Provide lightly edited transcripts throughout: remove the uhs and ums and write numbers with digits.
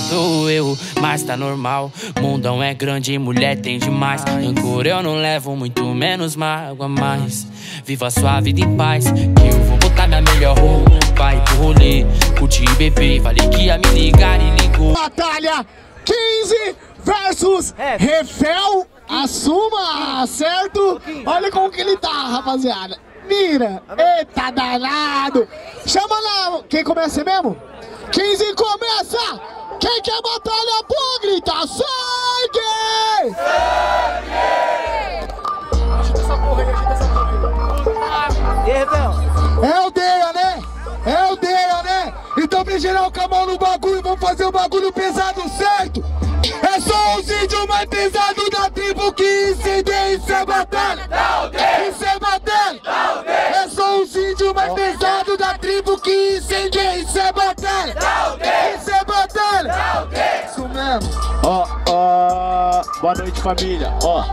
do eu, mas tá normal. Mundão é grande, mulher tem demais. Rancor eu não levo, muito menos mágoa mais. Viva sua vida em paz, que eu vou botar minha melhor roupa e pro rolê, curtir e beber. Falei que ia me ligar e ligou. Batalha 15 versus Refel. Assuma, certo? Olha como que ele tá, rapaziada. Mira, eita danado. Chama lá, quem começa mesmo? 15 começa. Quem quer batalha boa, grita sangue! Agita essa porra aí, agita essa porra aí. E aí, Refel? É aldeia, né? É aldeia, né? Então vem geral com a mão no bagulho, vamos fazer o bagulho pesado, certo? É só os índios mais pesados da tribo que incendeia, isso é batalha! Isso é batalha! É só os índios mais pesados da tribo que incendeia, isso é batalha! Isso é batalha! Isso mesmo! Boa noite, família,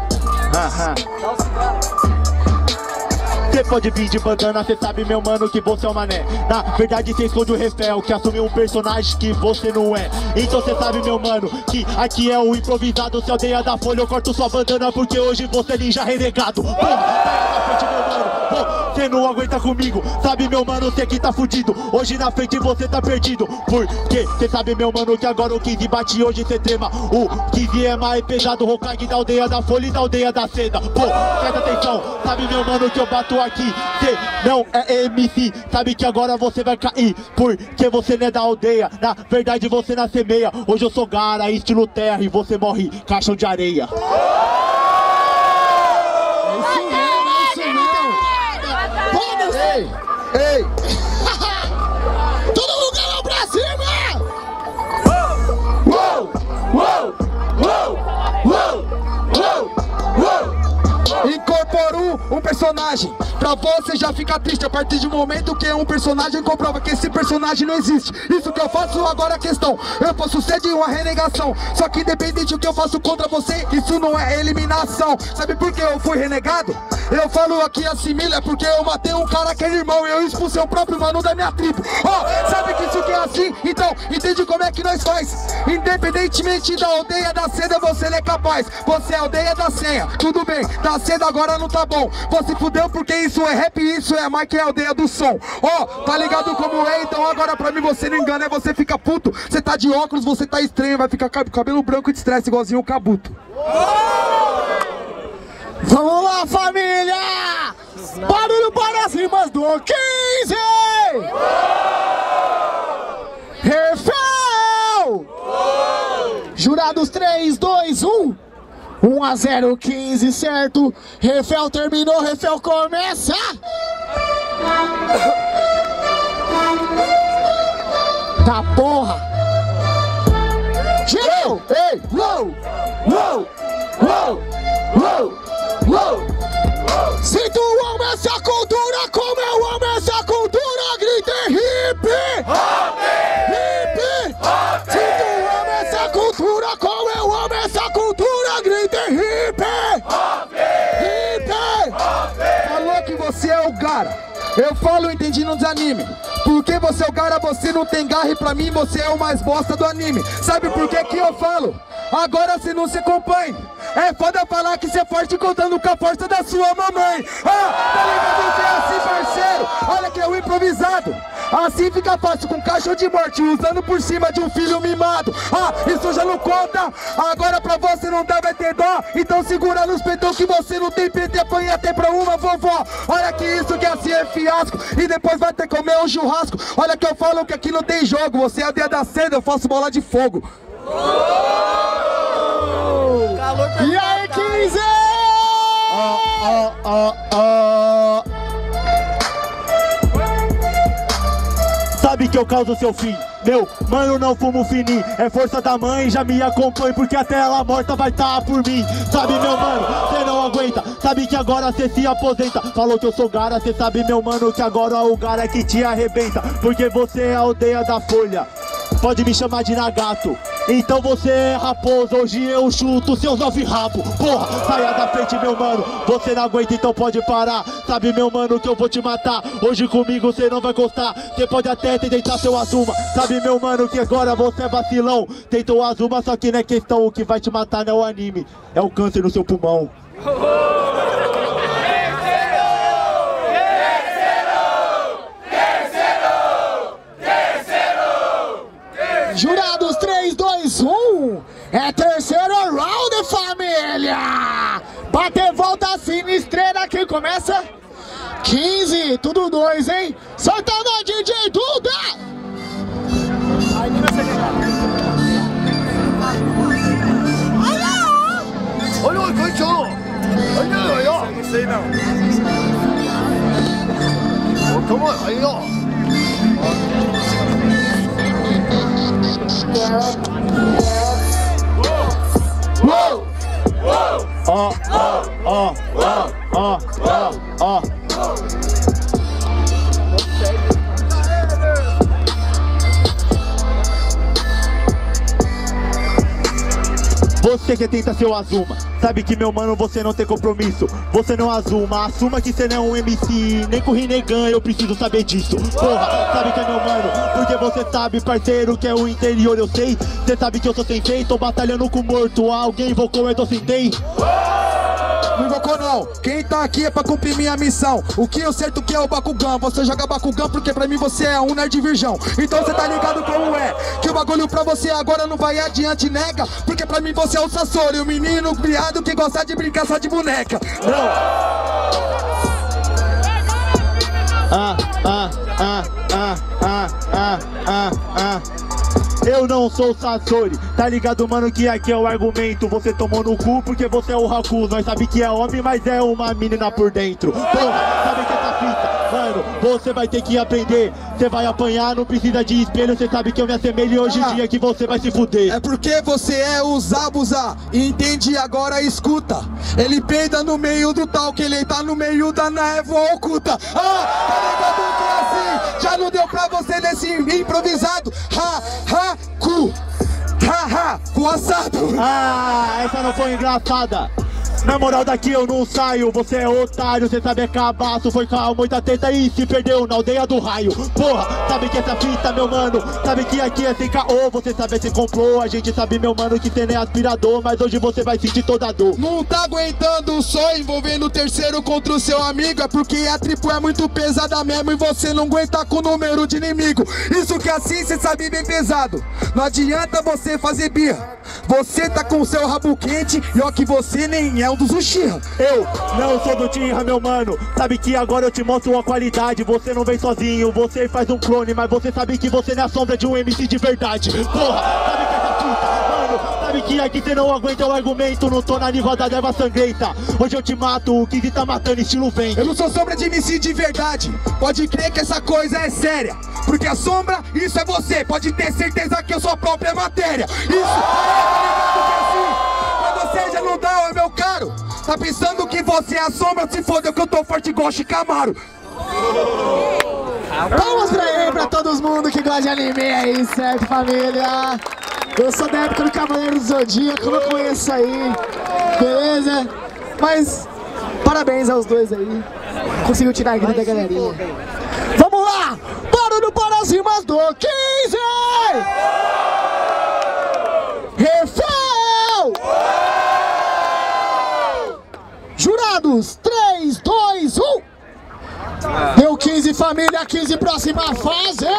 Cê pode vir de bandana, cê sabe, meu mano, que você é um mané. Na verdade, cê esconde o Refel, que assumiu um personagem que você não é. Então cê sabe, meu mano, que aqui é o improvisado. Se aldeia da folha, eu corto sua bandana, porque hoje você é ninja renegado. Porra, sai na frente, meu mano, cê não aguenta comigo. Sabe, meu mano, cê que tá fudido. Hoje na frente você tá perdido. Porque cê sabe, meu mano, que agora o 15 bate, hoje cê trema. O 15 é mais pesado, o Hokage da aldeia da folha e da aldeia da seda. Pô, presta atenção, sabe, meu mano, que eu bato aqui, cê não é MC, sabe que agora você vai cair, porque você não é da aldeia, na verdade você não semeia. Hoje eu sou Gara, estilo terra, e você morre caixão de areia. Vamos! Ei! Todo mundo lá pra cima! Uou! Uou! Uou! Uou! Uou! Uou! Incorporou um personagem. Pra você já fica triste a partir do momento que um personagem comprova que esse personagem não existe. Isso que eu faço agora é a questão. Eu posso ser de uma renegação, só que independente do que eu faço contra você, isso não é eliminação. Sabe por que eu fui renegado? Eu falo aqui assimila, é porque eu matei um cara que era irmão e eu expulsei o próprio mano da minha tribo. Sabe que isso que é assim? Então, entende como é que nós faz? Independentemente da aldeia da seda, você não é capaz. Você é a aldeia da senha, tudo bem. Da seda agora não tá bom. Você fudeu porque isso é rap e isso é a marca, é a aldeia do som. Tá ligado como é? Então agora pra mim você não engana, você fica puto. Você tá de óculos, você tá estranho, vai ficar com cabelo branco de estresse igualzinho o Kabuto. Vamos lá, família! Barulho para as rimas do 15! Refel! Jurados 3, 2, 1. 1-0, 15, certo? Refel terminou, Refel começa! Tá porra! Girou! Ei! Uou! Uou! Uou! Uou! Uou! Se tu ama essa cultura como eu amo essa cultura, grita hip! Hip! Se tu ama essa cultura como eu amo essa cultura, grita hip! Hip! Falou que você é o Gara. Eu falo, entendi, não desanime. Porque você é o Gara, você não tem garra e pra mim você é o mais bosta do anime. Sabe por que que eu falo? Agora você não se acompanha. É foda falar que você é forte contando com a força da sua mamãe. Tá ligado que é assim, parceiro? Olha que é o improvisado. Assim fica fácil com caixa de morte, usando por cima de um filho mimado. Isso já não conta. Agora pra você não dá, vai ter dó. Então segura nos peitão que você não tem PT, apanha até pra uma vovó. Olha que isso que assim é fiasco. E depois vai ter que comer um churrasco. Olha que eu falo que aqui não tem jogo. Você é a dia da seda, eu faço bola de fogo. E aí, 15! Sabe que eu causo seu fim. Meu, mano, não fumo fininho. É força da mãe, já me acompanha, porque até ela morta vai tá por mim. Sabe, meu mano, cê não aguenta. Sabe que agora cê se aposenta. Falou que eu sou Gara, cê sabe, meu mano, que agora o Gara é que te arrebenta. Porque você é a aldeia da folha. Pode me chamar de Nagato. Então você é raposa, hoje eu chuto seus 9 rabos. Porra, saia da frente, meu mano. Você não aguenta, então pode parar. Sabe, meu mano, que eu vou te matar. Hoje comigo você não vai gostar. Você pode até tentar seu Azuma. Sabe, meu mano, que agora você é vacilão. Tentou o Azuma, só que não é questão. O que vai te matar não é o anime, é o câncer no seu pulmão. Jurados, 3, 2, 1. É terceiro round, família. Bater volta sinistreira que começa 15, tudo 2, hein? Solta na DJ Duda. Olha, coitado. Olha. Não sei não. Come on, aí, ó. Você que tenta ser o Azuma, sabe que, meu mano, você não tem compromisso. Você não Azuma, assuma que você não é um MC. Nem com Rinnegan, eu preciso saber disso. Porra, sabe que é meu mano, porque você sabe, parceiro, que é o interior, eu sei. Você sabe que eu sou sem feito, tô batalhando com morto. Alguém invocou, eu tô sem tem. Não invocou não, quem tá aqui é pra cumprir minha missão. O que eu certo que é o Bakugan. Você joga Bakugan porque pra mim você é um nerd virgão. Então você tá ligado como é, que o bagulho pra você agora não vai adiante, nega. Porque pra mim você é o Sasori, o menino criado que gosta de brincar só de boneca. Eu não sou o Sasori, tá ligado, mano, que aqui é o argumento. Você tomou no cu porque você é o Haku. Nós sabe que é homem, mas é uma menina por dentro. Porra, sabe que essa fita, mano, você vai ter que aprender. Você vai apanhar, não precisa de espelho. Você sabe que eu me assemelho hoje em dia que você vai se fuder. É porque você é o Zabuza, entende? Agora escuta. Ele peida no meio do tal, que ele tá no meio da névoa oculta. Tá ligado que é assim? Já não deu pra você nesse improvisado. Cu assado. Essa não foi engraçada. Na moral, daqui eu não saio, você é otário, você sabe é cabaço, foi com muita teta e se perdeu na aldeia do raio. Porra, sabe que essa fita, meu mano, sabe que aqui é sem caô, você sabe se comprou, a gente sabe, meu mano, que você nem é aspirador, mas hoje você vai sentir toda a dor. Não tá aguentando só envolvendo o terceiro contra o seu amigo, é porque a tribo é muito pesada mesmo e você não aguenta com o número de inimigo. Isso que assim cê sabe bem pesado, não adianta você fazer birra. Você tá com o seu rabo quente e ó que você nem é um dos Uchiha. Eu não sou do Uchiha, meu mano. Sabe que agora eu te mostro a qualidade. Você não vem sozinho, você faz um clone, mas você sabe que você não é a sombra de um MC de verdade. Porra, sabe que essa puta, mano, sabe que aqui você não aguenta o argumento. Não tô na nível da erva sangrenta. Hoje eu te mato, o que tá matando estilo vem. Eu não sou sombra de MC de verdade. Pode crer que essa coisa é séria, porque a sombra, isso é você. Pode ter certeza que eu sou a própria matéria. Isso pra você já não dá, é meu caro. Tá pensando que você é a sombra? Se fodeu que eu tô forte igual Shikamaru. Palmas pra ele, pra todo mundo que gosta de anime aí, certo, família? Eu sou da época do Cavaleiro do Zodíaco, eu não conheço aí, beleza? Mas parabéns aos dois aí, conseguiu tirar a grita da galerinha. Vamos lá, barulho para as rimas do 15! Refrão! Jurados, 3, 2, 1. Deu 15, família, 15, próxima fase.